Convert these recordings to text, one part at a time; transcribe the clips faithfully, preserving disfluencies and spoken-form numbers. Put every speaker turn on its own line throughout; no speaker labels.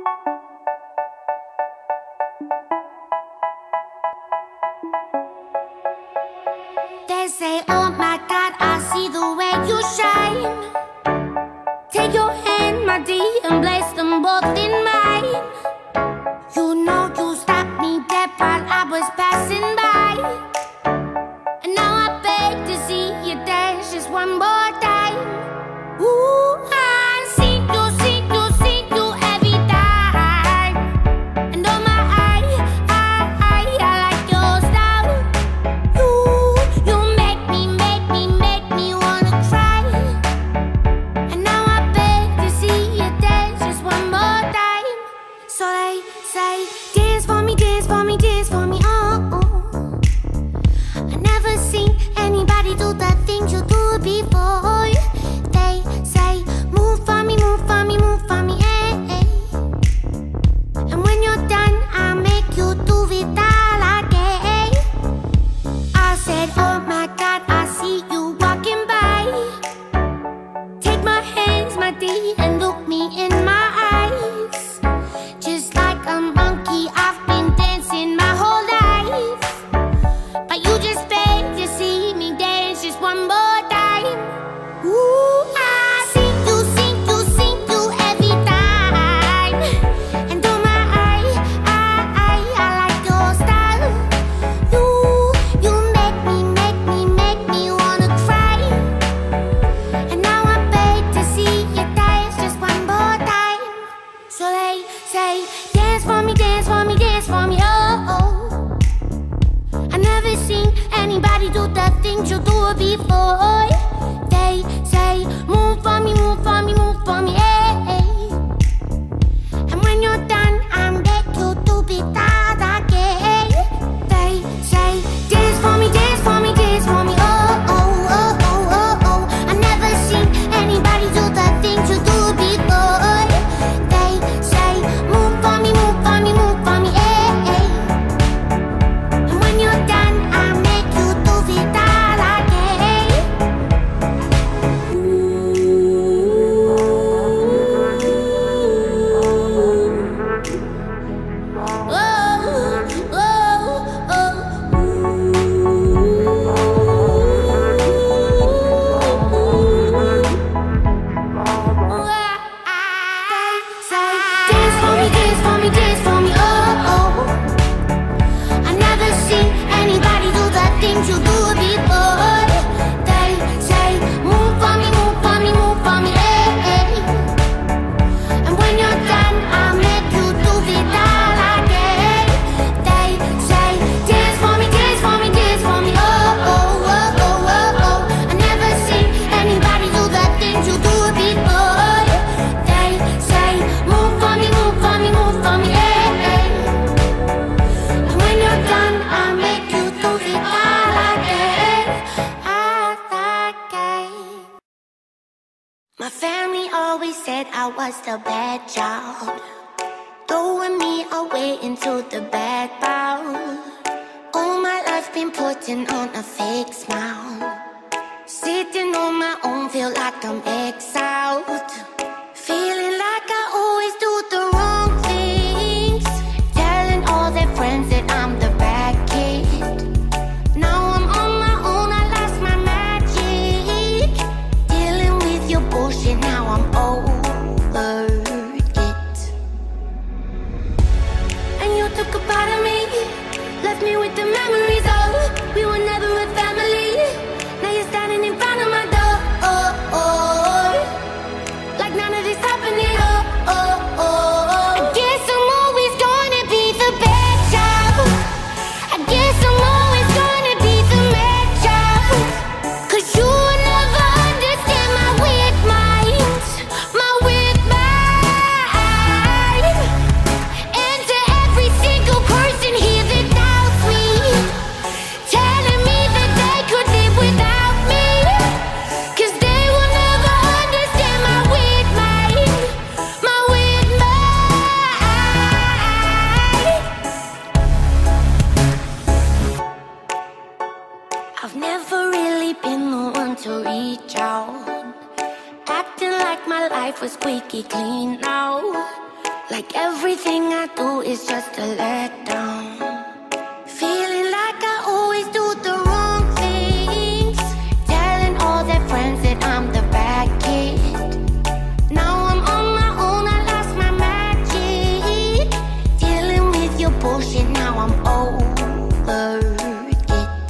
They say, oh my God, I see the way you shine. Take your hand, my dear, and place them both in mine. You know you stopped me dead while I was passing by. And now I beg to see you dance just one more time. Ooh, I see you, see you, see you every time. And oh my, I, I, I, I like your style. You, you make me, make me, make me wanna cry. And now I beg to see you dance just one more time. So they say, dance for me, dance for me, dance for me, oh, oh. I never seen anybody do the things you do before. They say, move for me, move for me, move for me, eh, eh. And when you're done, I'll make you do it all again. I said, oh my God, I see you walking by. Take my hands, my dear, and look me in my eyes. Just like a monkey, I've been dancing my whole life. But you just beg to see me dance just one more time. Ooh, I see you, see you, see you every time. And oh my, I, I, I, I like your style. You, you make me, make me, make me wanna cry. And now I beg to see you dance just one more time. So they say, dance for me, dance for me, dance for me, oh, oh. I never seen anybody do the things you do before. They say, move for me, move for me, move for me, eh, eh. And when you're done, I'll make you do it all again. They say, dance for me, dance for me, dance for me, oh, oh, oh, oh, oh, oh. I never seen anybody do the things you do before. They say, move for me, move for me, move for me, eh, eh. And when you're done, I'll make you do it all again. Oh, oh, oh. Say, dance for me, dance for me, dance for me, oh, oh. I never seen anybody do the things you do before. They say, move for me, move for me, move for me, eh, eh. And when you're done, I'll make you do it all again. They say, dance for me, dance for me, dance for me, oh, oh, oh, oh, oh, oh. I never seen anybody do the things you do before. They say, move for me, move for me, move for me, eh, eh. And when you're done, I'll make you do it all again, all again. My family always said I was the bad child, throwing me away into the bad bowl. All my life been putting on a fake smile, sitting on my own, feel like I'm exiled. Feeling like I always do the wrong things, telling all their friends that I'm the bad kid. Now I'm on my own, I lost my magic, dealing with your bullshit, now I'm over it. And you took a part of me, left me with the memories of we were never a family. Now you're standing in front of my door, oh, oh, like none of this happening, oh, oh, oh. I guess I'm always gonna be the bad child. I guess I'm always gonna be the mad child. 'Cause you will never understand my weird mind, my weird mind. And to every single person here that doubts me, telling me that they could live without me, 'cause they will never understand my weird mind, my weird mind. I've never really been the one to reach out, acting like my life was squeaky clean now. Like everything I do is just a letdown. Feeling like I always do the wrong things. Telling all their friends that I'm the bad kid. Now I'm on my own, I lost my magic. Dealing with your bullshit, now I'm over it.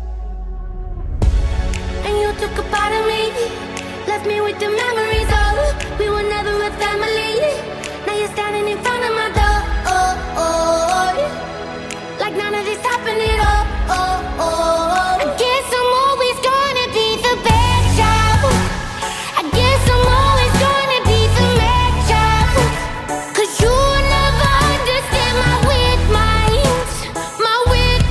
And you took a part of me, left me with the memories of we were never a family. Now you're standing in front of my door, oh, oh, like none of this happened at all. Oh, oh. I guess I'm always gonna be the bad child. I guess I'm always gonna be the mad child. Cause you'll never understand my weird mind, my weird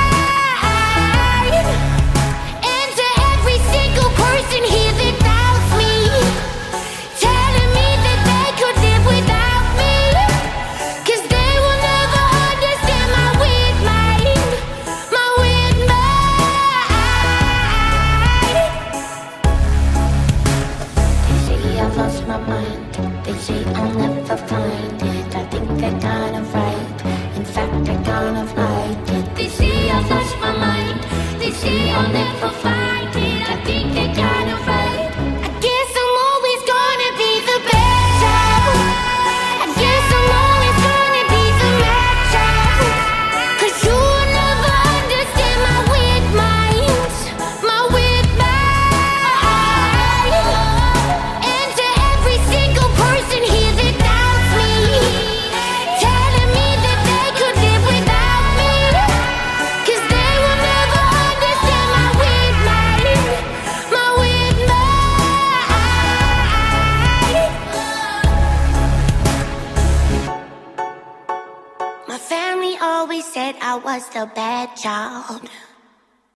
mind. And to every single person here that doubts me, telling me that they could live without me, cause they will never understand my weird mind, my weird mind. They say I've lost my mind, they say I'll never find it. I think I kind of right, in fact I kind of like it. They say I've lost my mind, they say I'll never find it. I think I kind of right. I guess I'm always gonna be the bad child. I guess I'm always gonna be the mad child. Cause you'll never understand my weird mind, my weird mind. And to every single person here that doubts me, telling me that they could live without me, cause they will never understand my weird mind, my weird mind. My family always said I was the bad child.